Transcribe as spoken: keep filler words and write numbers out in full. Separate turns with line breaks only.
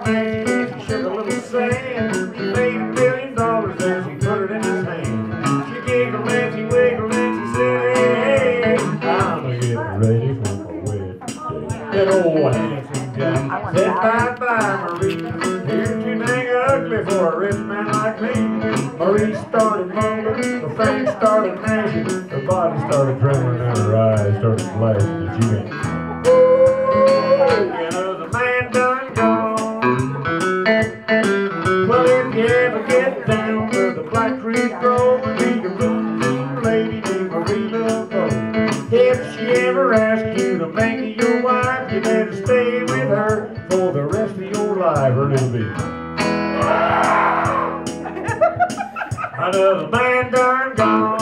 Nancy, she shook a little sand. She made a million dollars as he put it in his hand. She giggled and she wiggled and she said, hey, hey, I'm getting ready for my wedding day. That old handsome guy said, bye-bye, Marie. You're too dang ugly for a rich man like me. Marie started mumbling, her face started mashing, her body started trembling, and her eyes started flashing. And she went, ooh, you know the man done gone. Well, if you ever get down to the Black Creek Grove and meet a room lady named Marie Laveau, if she ever asks you to make her your wife, you better stay with her for the rest of your life, or it'll be another man done gone.